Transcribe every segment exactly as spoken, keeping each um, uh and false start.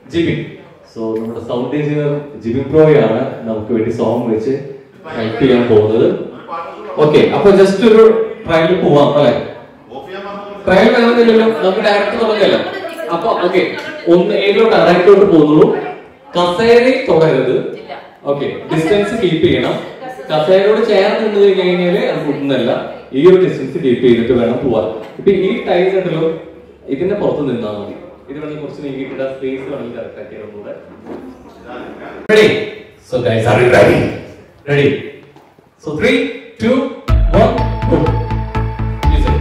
Jibin. So നമ്മുടെ sound engineer Jibin പ്രോയാണ് നമുക്ക് വേണ്ടി സോങ് വെച്ച് ഹെൽപ്പ് ചെയ്യാൻ പോകുന്നത്. ഓക്കെ, അപ്പൊ ജസ്റ്റ് ഒരു ട്രയൽ പോവാം അല്ലെ? ട്രയൽ വേണമെന്നില്ലല്ലോ, നമുക്ക് ഡയറക്റ്റ് തുടങ്ങല്ലോ. അപ്പൊ ഓക്കെ, ഒന്ന് ഏതിലോട്ട് ഡയറക്റ്റോട്ട് പോകുന്നുള്ളൂ. കസേരയിൽ തുടരുത്. ഓക്കെ, ഡിസ്റ്റൻസ് കീപ്പ് ചെയ്യണം. കസേരയോട് ചേർന്ന് നിന്ന് കഴിഞ്ഞാല് അത് കൂട്ടുന്നല്ല. ഈ ഒരു ഡിസ്റ്റൻസ് കീപ്പ് ചെയ്തിട്ട് വേണം പോവാൻ. ഇപ്പൊ ഈ ടൈം ഉണ്ടല്ലോ, ഇതിന്റെ പുറത്ത് നിന്നാൽ മതി. ഇത് വേണമെങ്കിൽ കുറച്ച് നീക്കിയിട്ട് സ്പേസ് വേണമെങ്കിൽ കറക്റ്റ് ആക്കിയാൽ ഒന്നുകൂടെ. Ready? So guys, are you ready? Ready? So three, two, one, go. Listen.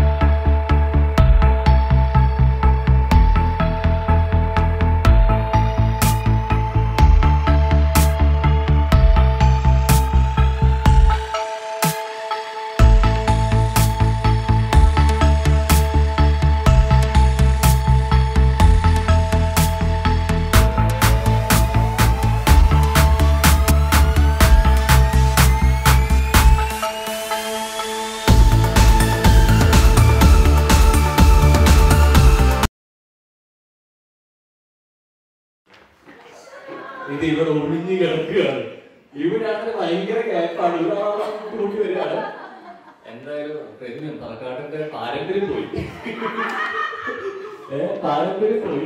ഇത് ഇവിടെ ഒഴിഞ്ഞു കിടക്കുകയാണ്. ഇവരാണ് ഭയങ്കര ഗ്യാപ്പാണ്. കൂട്ടി വരികയാണ്. എന്തായാലും പാലക്കാടിന്റെ പാരമ്പര്യം പോയി. ഏഹ് പാരമ്പര്യം പോയി.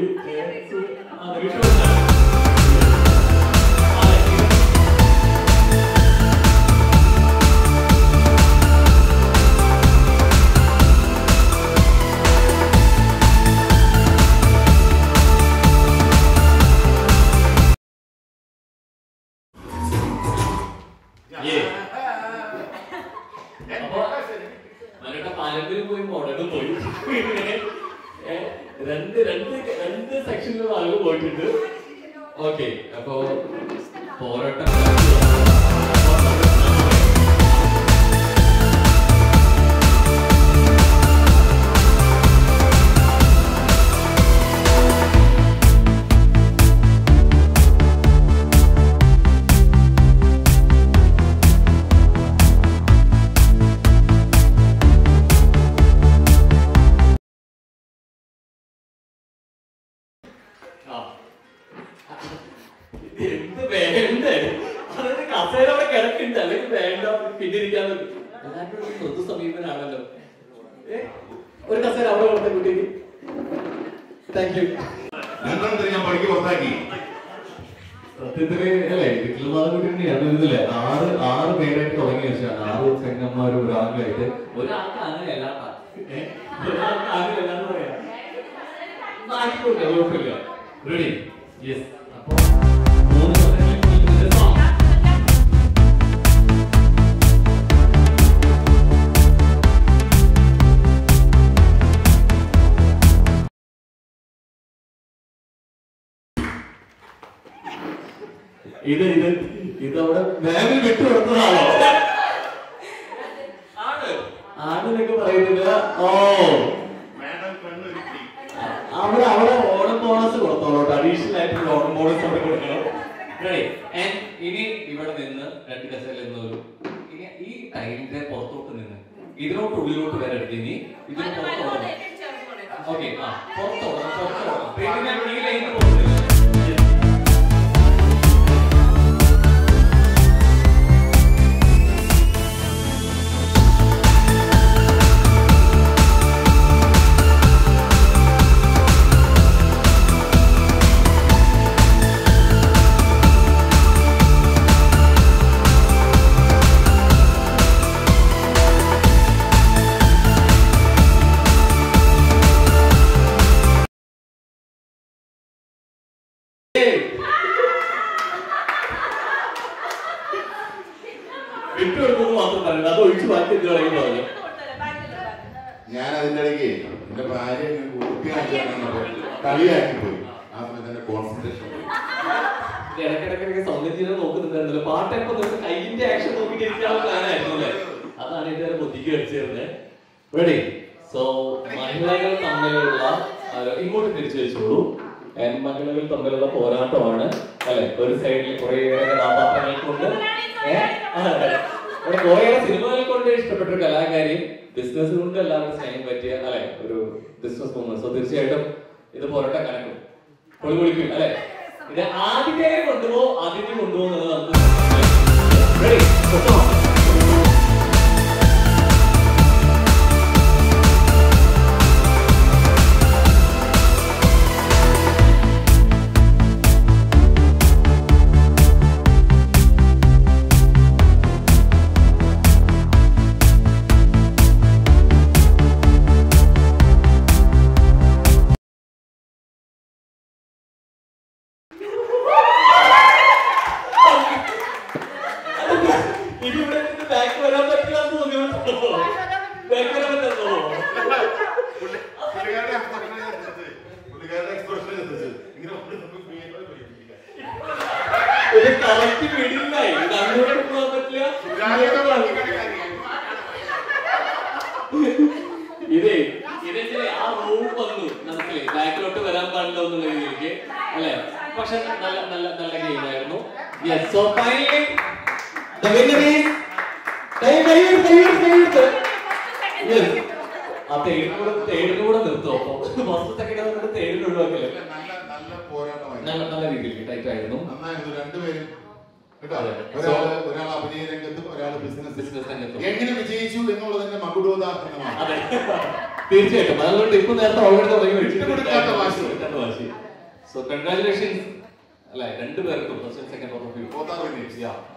പാരമ്പര്യം പോയി മോഡലും പോയി. രണ്ട് രണ്ട് രണ്ട് സെക്ഷനിലും ആളുകൾ പോയിട്ടുണ്ട്. ഓക്കെ, അപ്പോ പോരാട്ടം എന്ത് വേണ്ട, അതായത് കസേരവിടെ കിടക്കുന്നുണ്ട് അല്ലെങ്കിൽ വേണ്ട പിന്നിരിക്കാൻ എല്ലാവരും മൃദു സമീപനാണല്ലോ. ഒരു കസേര അവിടെ കൊടുത്ത കുട്ടിക്ക് താങ്ക് യു. സത്യത്തില് അല്ലേ വീട്ടിൽ ഞാനില്ലേ ആറ് ആറ് പേരായിട്ട് തുടങ്ങിയ വെച്ചാണ്. ആറ് പെങ്ങന്മാരും ഒരാളായിട്ട് ഒരാൾക്ക് അങ്ങനെയല്ല ഒരാൾക്ക് അങ്ങനെയല്ലാന്ന് പറയാം. കുഴപ്പമില്ല. റെഡി? യെസ്. അപ്പൊ ഇത് ഇത് ഇതവിടെ ബാഗിൽ വിട്ടുകൊടുത്തതാണോ? ആണെന്നൊക്കെ പറയുന്നില്ല. ഓ അവിടെ അവിടെ ഓണം ബോണസ് കൊടുത്തോളൂ. അഡീഷണൽ ആയിട്ട് ഓണം ബോണസ് അവിടെ കൊടുക്കണം. ഇനി ഇവിടെ നിന്ന് രണ്ട് കസേരയിൽ നിന്നൊരു ഇനി ഈ ടൈലിന്റെ പുറത്തോട്ട് നിന്ന് ഇതിലോട്ട് ഉള്ളിലോട്ട് വരെ എടുത്ത് ഇനി ഇതിന് പുറത്തോടണം. ഓക്കെ, ആ പുറത്തോടണം പുറത്തോടണം ഈ ലൈൻ പോകുന്നത്. ഞാൻ അതിന്റെ ഇടയ്ക്ക് എന്റെ ഭാര്യ കളിയാക്കി പോയി. ആ സമയത്ത് എന്റെ കോൺസെൻട്രേഷൻ പോയി. ഇടയ്ക്കിടയ്ക്ക് സൗന്ദര്യം നോക്കുന്നുണ്ടായിരുന്നല്ലോ. പാട്ടൊക്കെ കൈയിന്റെ ആക്ഷൻ നോക്കിയിരിക്കാനുള്ള പ്ലാനായിരുന്നു അല്ലേ? അതാണ് ഇതുവരെ ബുദ്ധിക്ക് കളിച്ചിരുന്നത്. റെഡി? സോ മഹിളകൾ തമ്മിലുള്ള ഇങ്ങോട്ട് തിരിച്ചു വെച്ചോളൂ. മഹിളകൾ തമ്മിലുള്ള പോരാട്ടമാണ് അല്ലെ? ഒരു സൈഡിൽ കുറേയേറെ കഥാപാത്രങ്ങൾ കൊണ്ട് ഇവിടെ കുറേയേറെ സിനിമകൾ കൊണ്ട് ഇഷ്ടപ്പെട്ട ഒരു കലാകാരിയും ബിസിനസ് കൊണ്ട് എല്ലാവരും സ്നേഹം പറ്റിയ അല്ലെ ഒരു ബിസിനസ് വുമൺ. സോ തീർച്ചയായിട്ടും ഇത് പോരാട്ടം കണക്കും. പൊളി പൊളിക്കും അല്ലെ? ഇത് ആദ്യത്തെ കൊണ്ടുപോ ആദ്യത്തെ കൊണ്ടുപോകുന്നത് നമുക്ക് ഇതേ ഇതെങ്ങനെ ആ റൂം വന്നു നമുക്ക് ബാക്കിലോട്ട് വരാൻ പാടില്ല എന്നുള്ള രീതിയിലേക്ക് അല്ലെ? പക്ഷെ നല്ല നല്ല നല്ല ഗെയിം ആയിരുന്നു. Yes, so finally the winner is ആ തേടിനൂടെ തേടിനൂടെ നിർത്തും. അപ്പൊ ഫസ്റ്റ് സെക്കൻഡ് വന്നിട്ട് തേടിന് ഒഴിവാക്കല്ലേ? നല്ല നല്ല രീതിയിൽ ടൈറ്റ് ആയിരുന്നു. രണ്ടുപേരും ഒരാൾ അഭിനയ രംഗത്തും ഒരാൾ ബിസിനസ് ബിസിനസ് രംഗത്തും എങ്ങനെ വിജയിച്ചു എന്നുള്ളതിന്റെ മകുടോദാഹരണമാണ്. അതെ, തീർച്ചയായിട്ടും. അതുകൊണ്ട് ഇപ്പൊ നേരത്തെ ഓൾറെഡി തുടങ്ങി വാശി. സോ കൺഗ്രാറ്റുലേഷൻസ് അല്ലെ രണ്ടുപേർക്കും ഫസ്റ്റ് സെക്കൻഡ് ഓഫ് യു.